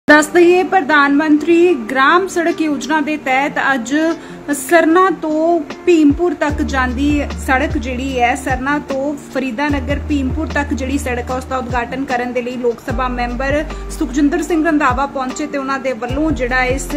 दस दईए प्रधानमंत्री ग्राम सड़क योजना के तहत अज सरना तो भीमपुर तक जाती सड़क जिहड़ी है सरना तो फरीदानगर भीमपुर तक जिहड़ी सड़क है उसका उद्घाटन करने के लिए लोक सभा मैंबर सुखजिंदर सिंह रंधावा पहुंचे तो उन्होंने वलों जिहड़ा इस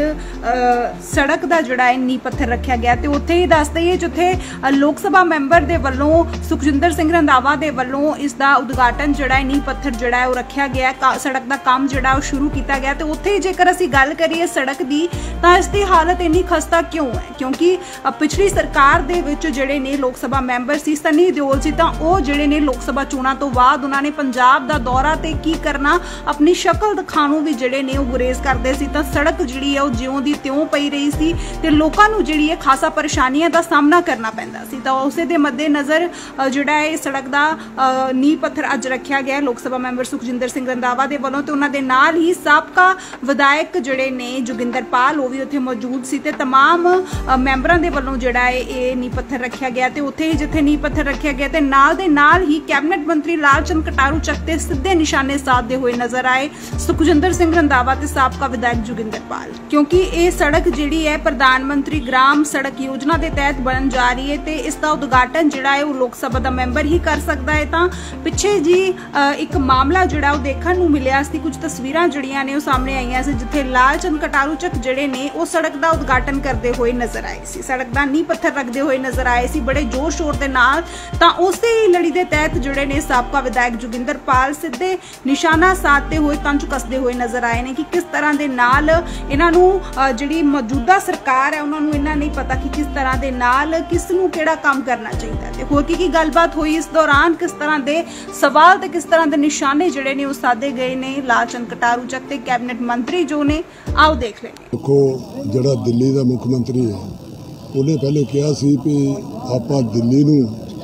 सड़क का जिहड़ा नींह पत्थर रखा गया तो उत्थे ही दस दईए जिथे लोक सभा मैंबर दे वलों सुखजिंदर सिंह रंधावा दे वलों इसका उद्घाटन जिहड़ा नींह पत्थर जिहड़ा है रखा गया सड़क का काम जिहड़ा शुरू किया गया तो उत्थे ही जेकर असीं गल करिए सड़क की तो इसकी हालत इन्नी खस्ता क्यों है क्योंकि पिछली सरकार दे विच जिहड़े ने लोक सभा मैंबर सी सनी दिओल सी तां ओह जिहड़े ने लोक सभा चोणां तो बाद उन्होंने पंजाब दा दौरा ते की करना अपनी शक्ल दिखाणों भी जिहड़े ने ओह गुरेज करदे सी तां सड़क जिहड़ी है ओह जिउं दी त्यों पई रही सी ते लोकां नूं जिहड़ी है खासा परेशानियां दा सामना करना पैंदा सी तां उसे दे मद्देनज़र जिहड़ा है सड़क दा नींह पत्थर अज रखिया गया लोक सभा मैंबर सुखजिंदर सिंह रंधावा दे वल्लों ते उन्हां दे नाल ही साबका विधायक जिहड़े ने जोगिंदर पाल ओह भी उत्थे मौजूद सी ते तमाम मैंबरां दे वल्लों जिहड़ा है ये नींह पत्थर रखिया गया ते उत्थे ही जिथे नींह पत्थर रखिया गया ते नाल दे नाल ही कैबिनेट मंत्री लालचंद कटारू चक ते सीधे निशाने साधते हुए नजर आए सुखजिंदर सिंह रंधावा ते साबका विधायक जोगिंदर पाल क्योंकि ये सड़क जिहड़ी है प्रधानमंत्री ग्राम सड़क योजना के तहत बन जा रही है ते इसका उद्घाटन जिहड़ा है लोक सभा दा मैंबर ही कर सकता है तां पिछे जी एक मामला जिहड़ा ओह देखण नूं मिलिया सी कुछ तस्वीरां जिहड़ियां ने ओह सामने आईयां सी जिथे लालचंद कटारू चक जिहड़े ने ओह सड़क का उद्घाटन करते हुए नजर आए सी सड़क का नींह पत्थर रखते हुए नजर आए सी बड़े जोर शोर के नाल तां उसे ही लड़ी के तहत जिहड़े ने साबका विधायक जोगिंदर पाल सीधे निशाना साधते हुए तंज कसते हुए नजर आए ने कि किस तरह के नाल इन्हां नूं जिहड़ी मौजूदा सरकार है उन्हां नूं इन्ना नहीं पता कि किस तरह के नाल किस नूं किहड़ा काम करना चाहिए ते होर की गलबात हुई इस दौरान किस तरह के सवाल ते किस तरह के निशाने जिहड़े ने ओह साधे गए ने लालचंद कटारू चक ते कैबिनेट मंत्री जो ने आओ देख लेंगे। देखो जिहड़ा दिल्ली का मुख मंत्री है उन्हें पहले कहा सी कि आपां दिल्ली नूं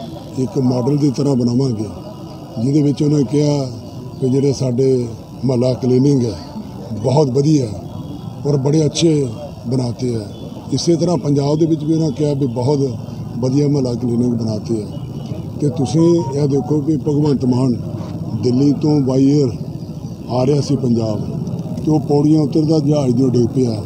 एक मॉडल की तरह बनावांगे जिहदे विच उन्हें कहा कि जिहड़े साडे महला क्लीनिंग है बहुत वधिया और बड़े अच्छे बनाते हैं इस तरह पंजाब दे विच भी उन्हें कहा भी बहुत वधिया महला क्लीनिंग बनाते हैं तो तुसीं यह देखो कि भगवंत मान दिल्ली तो बाई एयर आ रहा सी पंजाब तो पौड़ियां उतरदा जहाज जो डिग पिया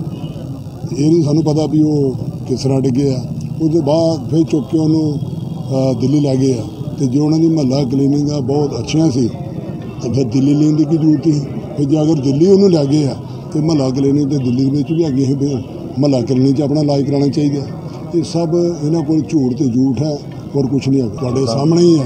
ये नहीं सानू पता भी वो किस तरह डिगे उसके बाद फिर चुक के उन्होंने दिल्ली लै गए तो जो उन्होंने महला क्लीनिंग बहुत अच्छिया सी तो फिर दिल्ली लेने की जरूरत थी फिर जो अगर दिल्ली उन्होंने लै गए तो महला क्लीनिक तो दिल्ली में भी हैगी महला क्लीनिक अपना इलाज कराना चाहिए ये सब इन्हों को झूठ तो झूठ है और कुछ नहीं है तुहाडे सामने ही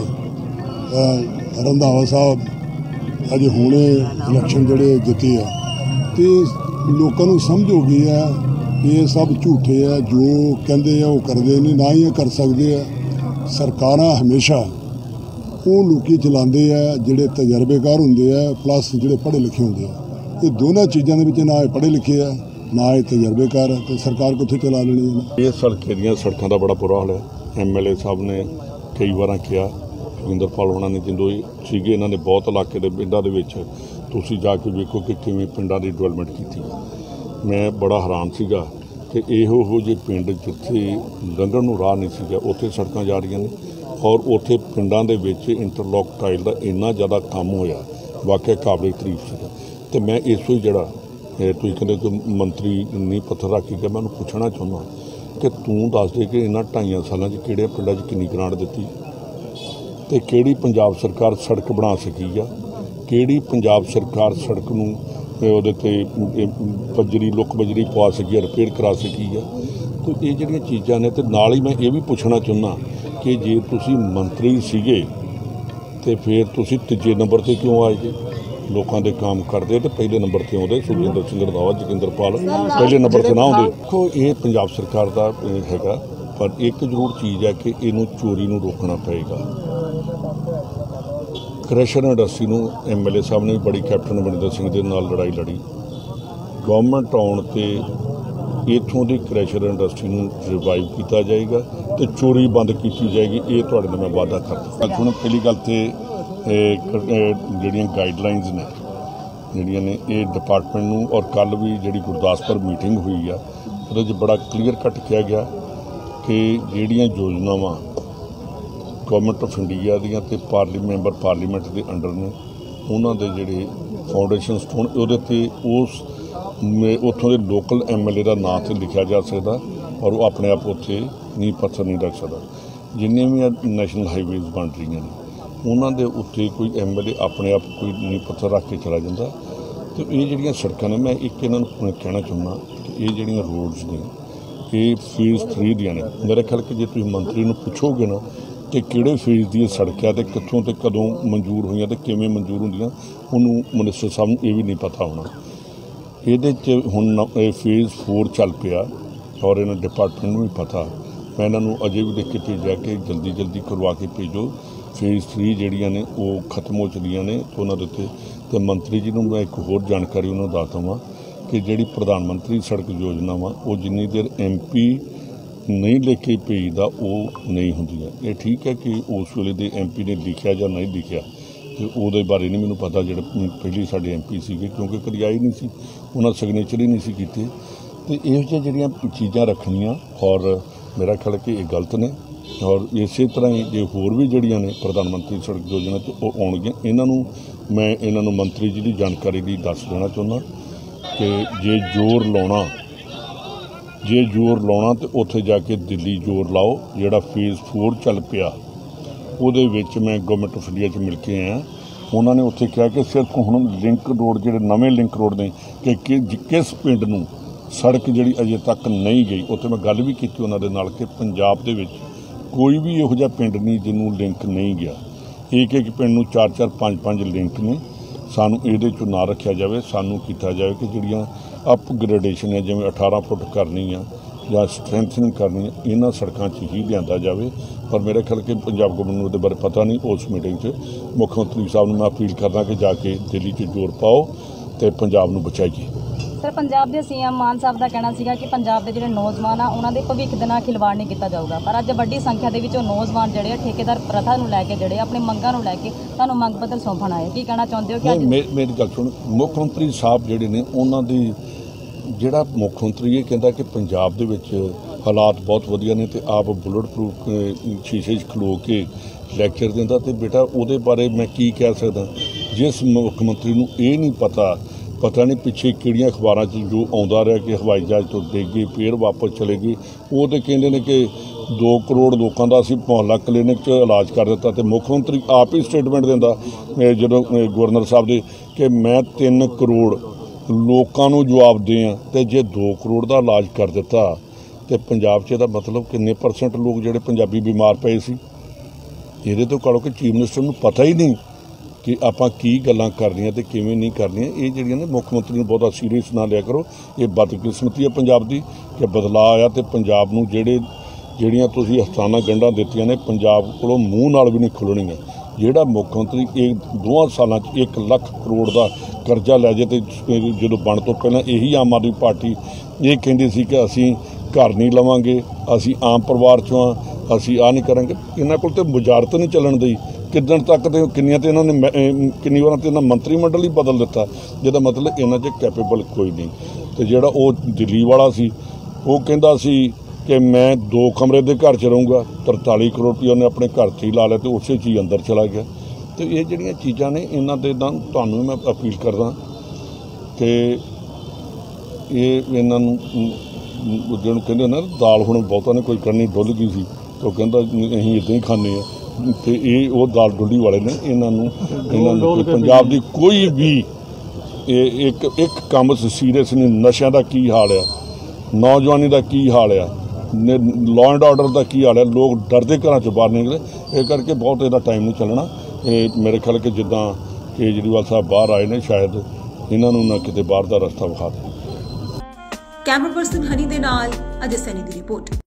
है रंधावा साहब अजे हुणे इलैक्शन जोड़े जीते है तो लोगों को समझ हो गई है ये सब झूठे है जो कहते हैं वो करते नहीं ना ही कर सकते हैं सरकार हमेशा वो लोग चलाते हैं जोड़े तजर्बेकार होंगे है प्लस जोड़े पढ़े लिखे होंगे है ये दोनों चीज़ों के ना पढ़े लिखे है ना ये तजर्बेकार है तो सरकार कित्थे चला लेनी है। ये सड़कों का बड़ा बुरा हाल है MLA साहब ने कई बार कहा जोगिंदर पाल होना ने जो सीगे इन्होंने बहुत इलाके के पिंडों के तुसीं जाके वेखो कि किवें पिंडां दी डिवेलपमेंट की मैं बड़ा हैरान सीगा कि इहो जे पिंड जिथे लंघण नूं राह नहीं सीगा उत्थे सड़कां जा रही ने और उत्थे पिंडां दे विच इंटरलॉक टाइल का इन्ना ज़्यादा काम होया वाकई काबिल तारीफ सीगा ते मैं इसो जिहड़ा तुसीं कहंदे कि मंत्री नींह पत्थर रख के गया मैं उन्हूं पुछना चाहुंदा कि तूं दस दे कि इन्हां 2.5 सालां च किहड़े पिंडां च किन्नी ग्रांट दित्ती ते किहड़ी पंजाब सरकार सड़क बना सकी आ किहड़ी पंजाब सरकार सड़क नूं ਉਹਦੇ ਤੇ बजरी लुक बजरी पवा सकी रिपेयर करा सकी है तो ये जिहड़ियां चीज़ां ने ते नाल ही मैं ये भी पुछना चाहुंदा कि जे तुसीं मंत्री सीगे ते फिर तुसीं तीजे नंबर ते क्यों आए जे लोगों के काम करते तो पहले नंबर से आउंदे सुखजिंदर सिंह रंधावा जोगिंदर पाल पहले नंबर से ना आउंदे। देखो ये पंजाब सरकार का हैगा पर एक जरूर चीज़ है कि इनू चोरी नूं रोकना पएगा। क्रैशर इंडस्ट्री नूं MLA साहब ने भी बड़ी कैप्टन अमरिंदर सिंह के नाल लड़ाई लड़ी गवर्नमेंट आउण ते इत्थों की क्रैशर इंडस्ट्री नूं रिवाइव किया जाएगा तो चोरी बंद की जाएगी ये तुहाडे नाल मैं वादा करदा। हुण पहली गल ते जिहड़ियां गाइडलाइनस ने जिहड़ियां ने ये डिपार्टमेंट नूं और कल भी जिहड़ी गुरदासपुर मीटिंग हुई है उहदे च बड़ा क्लीयर कट किया गया कि जिहड़ियां योजनावां गवर्नमेंट ऑफ इंडिया दियां ते मैंबर पार्लीमेंट के अंडर ने उन्होंने जिहड़े फाउंडेशन स्टोन उस ਉੱਥੋਂ ਦੇ ਲੋਕਲ MLA ਦਾ ਨਾਂ ਤੇ ਲਿਖਿਆ ਜਾ ਸਕਦਾ ਔਰ ਉਹ ਆਪਣੇ ਆਪ ਉੱਥੇ ਨੀਂਹ ਪੱਥਰ ਨਹੀਂ ਰੱਖ ਸਕਦਾ। ਜਿੰਨੇ ਵੀ ਨੈਸ਼ਨਲ ਹਾਈਵੇਜ਼ ਬਣ ਰਹੀਆਂ ਨੇ ਉਹਨਾਂ ਦੇ ਉੱਤੇ ਕੋਈ MLA ਆਪਣੇ ਆਪ ਕੋਈ ਨੀਂਹ ਪੱਥਰ ਰੱਖ ਕੇ ਚਲਾ ਜਾਂਦਾ। ਤੇ ਇਹ ਜਿਹੜੀਆਂ ਸੜਕਾਂ ਨੇ, ਮੈਂ ਇੱਕ ਇਹਨਾਂ ਨੂੰ ਕਹਿਣਾ ਚਾਹੁੰਦਾ ਕਿ ਇਹ ਜਿਹੜੀਆਂ ਰੋਡਸ ਨੇ ਇਹ ਫੇਜ਼ 3 ਦੀਆਂ ਨੇ। ਮੇਰੇ ਖਿਆਲ ਕਿ ਜੇ ਤੁਸੀਂ ਮੰਤਰੀ ਨੂੰ ਪੁੱਛੋਗੇ ਨਾ ਕਿ ਕਿਹੜੇ ਫੇਜ਼ ਦੀ ਸੜਕ ਹੈ ਤੇ ਕਿੱਥੋਂ ਤੇ ਕਦੋਂ ਮਨਜ਼ੂਰ ਹੋਈਆਂ ਤੇ ਕਿਵੇਂ ਮਨਜ਼ੂਰ ਹੁੰਦੀਆਂ, ਉਹਨੂੰ ਮਿਨਿਸਟਰ ਸਾਹਿਬ ਨੂੰ ਇਹ ਵੀ ਨਹੀਂ ਪਤਾ ਹੋਣਾ। ਇਹਦੇ 'ਚ ਹੁਣ ਫੇਜ਼ 4 ਚੱਲ ਪਿਆ ਔਰ ਇਹਨਾਂ ਡਿਪਾਰਟਮੈਂਟ ਨੂੰ ਵੀ ਪਤਾ। ਮੈਂ ਇਹਨਾਂ ਨੂੰ ਅਜੇ ਵੀ ਲਿਖ ਕੇ ਭੇਜਿਆ ਕਿ ਜਲਦੀ ਕਰਵਾ ਕੇ ਭੇਜੋ। ਫੇਜ਼ 3 ਜਿਹੜੀਆਂ ਨੇ ਉਹ ਖਤਮ ਹੋ ਚੁੱਕੀਆਂ ਨੇ ਤੇ ਉਹਨਾਂ ਦੇ ਉੱਤੇ। ਤੇ ਮੰਤਰੀ ਜੀ ਨੂੰ ਮੈਂ ਇੱਕ ਹੋਰ ਜਾਣਕਾਰੀ ਉਹਨਾਂ ਨੂੰ ਦੱਸ ਦੇਵਾਂ ਕਿ ਜਿਹੜੀ ਪ੍ਰਧਾਨ ਮੰਤਰੀ ਸੜਕ ਯੋਜਨਾ ਵਾ ਉਹ ਜਿੰਨੀ ਦੇਰ MP ਨਹੀਂ ਲਿਖ ਕੇ ਭੇਜਦਾ ਉਹ ਨਹੀਂ ਹੁੰਦੀਆਂ। ਇਹ ਠੀਕ ਹੈ ਕਿ ਉਸ ਵੇਲੇ ਦੇ MP ਨੇ ਲਿਖਿਆ ਜਾਂ ਨਹੀਂ ਲਿਖਿਆ ਤੇ ਉਹਦੇ ਬਾਰੇ ਨਹੀਂ ਮੈਨੂੰ ਪਤਾ। ਜਿਹੜੇ ਪਹਿਲੀ ਸਾਡੇ MP ਸੀਗੇ ਕਿਉਂਕਿ ਕਦੀ ਆਏ ਨਹੀਂ ਸੀ, ਉਹਨਾਂ ਸਿਗਨੇਚਰ ਹੀ ਨਹੀਂ ਸੀ ਕੀਤੇ। ਤੇ ਇਹੋ ਜਿਹੀਆਂ ਜਿਹੜੀਆਂ ਚੀਜ਼ਾਂ ਰੱਖਣੀਆਂ ਔਰ ਮੇਰਾ ਖਿਆਲ ਕਿ ਇਹ ਗਲਤ ਨੇ। ਔਰ ਇਸੇ ਤਰ੍ਹਾਂ ਹੀ ਜੇ ਹੋਰ ਵੀ ਜਿਹੜੀਆਂ ਨੇ ਪ੍ਰਧਾਨ ਮੰਤਰੀ ਸੜਕ ਯੋਜਨਾ 'ਚ ਉਹ ਆਉਣਗੀਆਂ। ਇਹਨਾਂ ਨੂੰ ਮੰਤਰੀ ਜੀ ਦੀ ਜਾਣਕਾਰੀ ਲਈ ਦੱਸ ਦੇਣਾ ਚਾਹੁੰਦਾ ਕਿ ਜੇ ਜ਼ੋਰ ਲਾਉਣਾ ਤੇ ਉੱਥੇ ਜਾ ਕੇ ਦਿੱਲੀ ਜ਼ੋਰ ਲਾਓ। ਜਿਹੜਾ ਫੇਜ਼ 4 ਚੱਲ ਪਿਆ ਉਹਦੇ ਵਿੱਚ ਮੈਂ ਗਵਰਨਮੈਂਟ ਆਫ ਇੰਡੀਆ 'ਚ ਮਿਲ ਕੇ ਆਇਆ। ਉਹਨਾਂ ਨੇ ਉੱਥੇ ਕਿਹਾ ਕਿ ਸਿਰਫ ਹੁਣ ਲਿੰਕ ਰੋਡ ਜਿਹੜੇ ਨਵੇਂ ਲਿੰਕ ਰੋਡ ਨੇ ਕਿ ਕਿਸ ਪਿੰਡ ਨੂੰ ਸੜਕ ਜਿਹੜੀ ਅਜੇ ਤੱਕ ਨਹੀਂ ਗਈ। ਉੱਥੇ ਮੈਂ ਗੱਲ ਵੀ ਕੀਤੀ ਉਹਨਾਂ ਦੇ ਨਾਲ ਕਿ ਪੰਜਾਬ ਦੇ ਵਿੱਚ ਕੋਈ ਵੀ ਇਹੋ ਜਿਹਾ ਪਿੰਡ ਨਹੀਂ ਜਿਹਨੂੰ ਲਿੰਕ ਨਹੀਂ ਗਿਆ। ਇੱਕ ਪਿੰਡ ਨੂੰ 4-4 5-5 ਲਿੰਕ ਨੇ। ਸਾਨੂੰ ਇਹਦੇ 'ਚੋਂ ਨਾ ਰੱਖਿਆ ਜਾਵੇ। ਸਾਨੂੰ ਕੀਤਾ ਜਾਵੇ ਕਿ ਜਿਹੜੀਆਂ ਅਪਗ੍ਰੇਡੇਸ਼ਨ ਹੈ ਜਿਵੇਂ 18 ਫੁੱਟ ਕਰਨੀ ਆ ਜਾਂ ਸਟਰੈਂਥਨਿੰਗ ਕਰਨੀ ਆ ਇਹਨਾਂ ਸੜਕਾਂ 'ਚ ਹੀ ਲਿਆਂਦਾ ਜਾਵੇ। ਪਰ ਮੇਰੇ ਖਿਆਲ ਕਿ ਪੰਜਾਬ ਗਵਰਨਮੈਂਟ ਨੂੰ ਉਹਦੇ ਬਾਰੇ ਪਤਾ ਨਹੀਂ। ਉਸ ਮੀਟਿੰਗ 'ਚ ਮੁੱਖ ਮੰਤਰੀ ਸਾਹਿਬ ਨੂੰ ਮੈਂ ਅਪੀਲ ਕਰਦਾ ਕਿ ਜਾ ਕੇ ਦਿੱਲੀ 'ਚ ਜ਼ੋਰ ਪਾਓ ਤੇ ਪੰਜਾਬ ਨੂੰ ਬਚਾਈਏ। ਸਰ, ਪੰਜਾਬ ਦੇ CM ਮਾਨ ਸਾਹਿਬ ਦਾ ਕਹਿਣਾ ਸੀਗਾ ਕਿ ਪੰਜਾਬ ਦੇ ਜਿਹੜੇ ਨੌਜਵਾਨ ਆ ਉਹਨਾਂ ਦੇ ਭਵਿੱਖ ਦੇ ਨਾਲ ਖਿਲਵਾੜ ਨਹੀਂ ਕੀਤਾ ਜਾਊਗਾ। ਪਰ ਅੱਜ ਵੱਡੀ ਸੰਖਿਆ ਦੇ ਵਿੱਚ ਉਹ ਨੌਜਵਾਨ ਜਿਹੜੇ ਆ ਠੇਕੇਦਾਰ ਪ੍ਰਥਾ ਨੂੰ ਲੈ ਕੇ ਜਿਹੜੇ ਆਪਣੀ ਮੰਗਾਂ ਨੂੰ ਲੈ ਕੇ ਤੁਹਾਨੂੰ ਮੰਗ ਪੱਤਰ ਸੌਂਪਣ ਆਏ। ਕੀ ਕਹਿਣਾ ਚਾਹੁੰਦੇ ਹੋ ਕਿ ਅੱਜ ਮੇਰੀ ਗੱਲ ਸੁਣ, ਮੁੱਖ ਮੰਤਰੀ ਸਾਹਿਬ ਜਿਹੜੇ ਨੇ ਉਹਨਾਂ ਦੀ ਜਿਹੜਾ ਮੁੱਖ ਮੰਤਰੀ ਇਹ ਕਹਿੰਦਾ ਕਿ ਪੰਜਾਬ ਦੇ ਵਿੱਚ ਹਾਲਾਤ ਬਹੁਤ ਵਧੀਆ ਨੇ ਤੇ ਆਪ ਬੁਲਟ ਪ੍ਰੂਫ ਸ਼ੀਸ਼ੇ 'ਚ ਖਲੋ ਕੇ ਲੈਕਚਰ ਦਿੰਦਾ। ਤੇ ਬੇਟਾ ਉਹਦੇ ਬਾਰੇ ਮੈਂ ਕੀ ਕਹਿ ਸਕਦਾ ਜਿਸ ਮੁੱਖ ਮੰਤਰੀ ਨੂੰ ਇਹ ਨਹੀਂ ਪਤਾ ਨਹੀਂ ਪਿੱਛੇ ਕਿਹੜੀਆਂ ਅਖਬਾਰਾਂ 'ਚ ਜੋ ਆਉਂਦਾ ਰਿਹਾ ਕਿ ਹਵਾਈ ਜਹਾਜ਼ ਤੋਂ ਡਿੱਗ ਗਏ ਫਿਰ ਵਾਪਸ ਚਲੇ ਗਏ। ਉਹ ਤਾਂ ਕਹਿੰਦੇ ਨੇ ਕਿ 2 ਕਰੋੜ ਲੋਕਾਂ ਦਾ ਅਸੀਂ ਮੁਹੱਲਾ ਕਲੀਨਿਕ 'ਚ ਇਲਾਜ ਕਰ ਦਿੱਤਾ ਤੇ ਮੁੱਖ ਮੰਤਰੀ ਆਪ ਹੀ ਸਟੇਟਮੈਂਟ ਦਿੰਦਾ ਜਦੋਂ ਗਵਰਨਰ ਸਾਹਿਬ ਦੇ ਕਿ ਮੈਂ 3 ਕਰੋੜ ਲੋਕਾਂ ਨੂੰ ਜਵਾਬਦੇਹ ਹਾਂ ਤੇ ਜੇ 2 ਕਰੋੜ ਦਾ ਇਲਾਜ ਕਰ ਦਿੱਤਾ ਤੇ ਪੰਜਾਬ 'ਚ ਇਹਦਾ ਮਤਲਬ ਕਿੰਨੇ % ਲੋਕ ਜਿਹੜੇ ਪੰਜਾਬੀ ਬਿਮਾਰ ਪਏ ਸੀ। ਇਹਦੇ ਤੋਂ ਕਾੜੋ ਕਿ ਚੀਫ ਮਿਨਿਸਟਰ ਨੂੰ ਪਤਾ ਹੀ ਨਹੀਂ ਕਿ ਆਪਾਂ ਕੀ ਗੱਲਾਂ ਕਰਨੀਆਂ ਤੇ ਕਿਵੇਂ ਨਹੀਂ ਕਰਨੀਆਂ। ਇਹ ਜਿਹੜੀਆਂ ਨੇ ਮੁੱਖ ਮੰਤਰੀ ਨੂੰ ਬਹੁਤਾ ਸੀਰੀਅਸ ਨਾ ਲਿਆ ਕਰੋ। ਇਹ ਬਦਕਿਸਮਤੀ ਹੈ ਪੰਜਾਬ ਦੀ ਕਿ ਬਦਲਾਅ ਆਇਆ ਤੇ ਪੰਜਾਬ ਨੂੰ ਜਿਹੜੀਆਂ ਤੁਸੀਂ ਅਸਥਾਨਾਂ ਗੰਢਾਂ ਦਿੱਤੀਆਂ ਨੇ ਪੰਜਾਬ ਕੋਲੋਂ ਮੂੰਹ ਨਾਲ ਵੀ ਨਹੀਂ ਖੁੱਲਣੀਆਂ। ਜਿਹੜਾ ਮੁੱਖ ਮੰਤਰੀ ਇਹ 2 ਸਾਲਾਂ 'ਚ 1 ਲੱਖ ਕਰੋੜ ਦਾ ਕਰਜ਼ਾ ਲੈ ਜੇ ਤੇ ਜਦੋਂ ਬਣ ਤੋਂ ਪਹਿਲਾਂ ਇਹੀ ਆਮ ਆਦਮੀ ਪਾਰਟੀ ਇਹ ਕਹਿੰਦੀ ਸੀ ਕਿ ਅਸੀਂ ਘਰ ਨਹੀਂ ਲਵਾਂਗੇ, ਅਸੀਂ ਆਮ ਪਰਿਵਾਰ 'ਚੋਂ ਹਾਂ, ਅਸੀਂ ਆਹ ਨਹੀਂ ਕਰਾਂਗੇ। ਇਹਨਾਂ ਕੋਲ ਤੇ ਵਜ਼ਾਰਤ ਨਹੀਂ ਚੱਲਣ ਦੀ। ਕਿੱਦਣ ਤੱਕ ਤੇ ਇਹਨਾਂ ਨੇ ਕਿੰਨੀ ਵਾਰਾਂ ਤੇ ਇਹਨਾਂ ਮੰਤਰੀ ਮੰਡਲ ਹੀ ਬਦਲ ਦਿੱਤਾ। ਜਿਹਦਾ ਮਤਲਬ ਇਹਨਾਂ 'ਚ ਕੈਪੇਬਲ ਕੋਈ ਨਹੀਂ। ਤੇ ਜਿਹੜਾ ਉਹ ਦਿੱਲੀ ਵਾਲਾ ਸੀ ਉਹ ਕਹਿੰਦਾ ਸੀ ਕਿ ਮੈਂ 2 ਕਮਰੇ ਦੇ ਘਰ 'ਚ ਰਹੂੰਗਾ। 43 ਕਰੋੜ ਰੁਪਏ ਉਹਨੇ ਆਪਣੇ ਘਰ 'ਚ ਹੀ ਲਾ ਲਿਆ ਤੇ ਉਸੇ 'ਚ ਹੀ ਅੰਦਰ ਚਲਾ ਗਿਆ। ਤੇ ਇਹ ਜਿਹੜੀਆਂ ਚੀਜ਼ਾਂ ਨੇ ਇਹਨਾਂ ਦੇ ਨਾਲ ਤੁਹਾਨੂੰ ਮੈਂ ਅਪੀਲ ਕਰਦਾ ਕਿ ਇਹਨਾਂ ਨੂੰ ਜਿਹਨੂੰ ਕਹਿੰਦੇ ਨਾ ਦਾਲ ਹੁਣ ਬਹੁਤਾਂ ਨੇ ਕੋਈ ਕਰਨੀ ਡੁੱਲ ਗਈ ਸੀ ਤੇ ਉਹ ਕਹਿੰਦਾ ਅਸੀਂ ਇੱਦਾਂ ਹੀ ਖਾਂਦੇ ਹਾਂ। ਤੇ ਇਹ ਉਹ ਦਾਲ ਡੁੱਲੀ ਵਾਲੇ ਨੇ। ਇਹਨਾਂ ਨੂੰ ਪੰਜਾਬ ਦੀ ਕੋਈ ਵੀ ਇੱਕ ਕੰਮ ਸੀਰੀਅਸ ਨਹੀਂ। ਨਸ਼ਿਆਂ ਦਾ ਕੀ ਹਾਲ ਆ, ਨੌਜਵਾਨੀ ਦਾ ਕੀ ਹਾਲ ਆ, ਲਾਅ ਐਂਡ ਆਰਡਰ ਦਾ ਕੀ ਹਾਲ ਹੈ। ਲੋਕ ਡਰਦੇ ਘਰਾਂ 'ਚੋਂ ਬਾਹਰ ਨਿਕਲੇ। ਇਹ ਕਰਕੇ ਬਹੁਤ ਇਹਦਾ ਟਾਈਮ ਨਹੀਂ ਚੱਲਣਾ। ਇਹ ਮੇਰੇ ਖਿਆਲ ਕਿ ਜਿੱਦਾਂ ਕੇਜਰੀਵਾਲ ਸਾਹਿਬ ਬਾਹਰ ਆਏ ਨੇ ਸ਼ਾਇਦ ਇਹਨਾਂ ਨੂੰ ਨਾ ਕਿਤੇ ਬਾਹਰ ਦਾ ਰਸਤਾ ਵਿਖਾ ਦੇ। ਕੈਮਰਾ ਪਰਸਨ ਹਨੀ ਦੇ ਨਾਲ ਅਜੇ ਸੈਨੀ ਦੀ ਰਿਪੋਰਟ।